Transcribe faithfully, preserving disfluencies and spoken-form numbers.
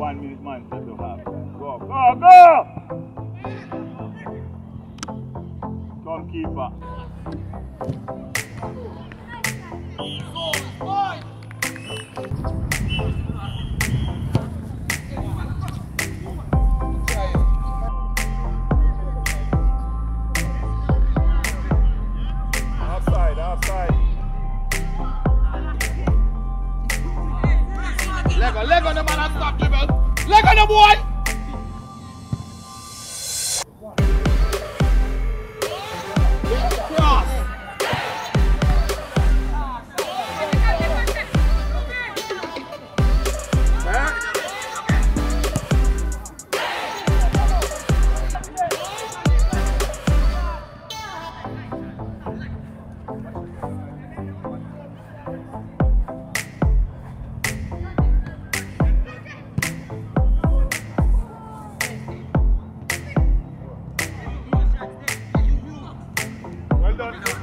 one minute man to do half. Go, go, go! Come keeper. Outside, outside. Leg on, leg on the man and stop dribble. Leg on the boy. Cross. Well done.